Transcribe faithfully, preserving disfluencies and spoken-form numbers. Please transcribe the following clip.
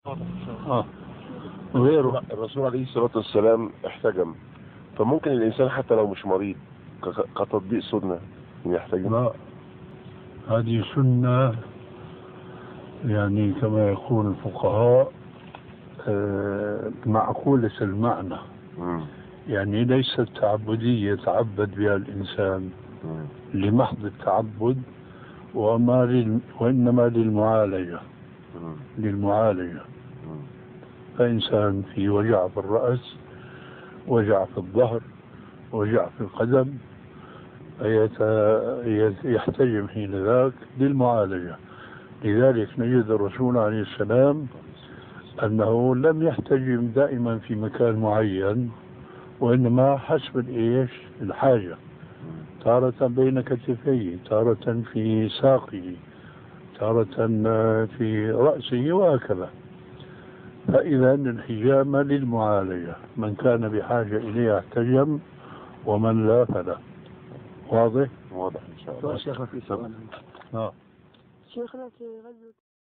اه غيره. الرسول عليه الصلاة والسلام احتجم، فممكن الإنسان حتى لو مش مريض كتطبيق سنة يحتجم؟ لا، هذه سنة يعني كما يقول الفقهاء آه معقولة المعنى. مم. يعني ليست تعبدية يتعبد بها الإنسان مم. لمحض التعبد، وما لل... وإنما للمعالجة. مم. للمعالجة مم. فإنسان في وجع في الرأس، وجع في الظهر، وجع في القدم، يت- يحتجم حين ذاك للمعالجة. لذلك نجد الرسول عليه السلام أنه لم يحتجم دائما في مكان معين، وإنما حسب الإيش الحاجة، تارة بين كتفيه، تارة في ساقه، تارة في رأسه، وهكذا. فإذا الحجامة للمعالجة، من كان بحاجة إليها احتجم، ومن لا فلا. واضح؟ واضح إن شاء الله. شيخنا في سؤال. آه. شيخنا في غزوة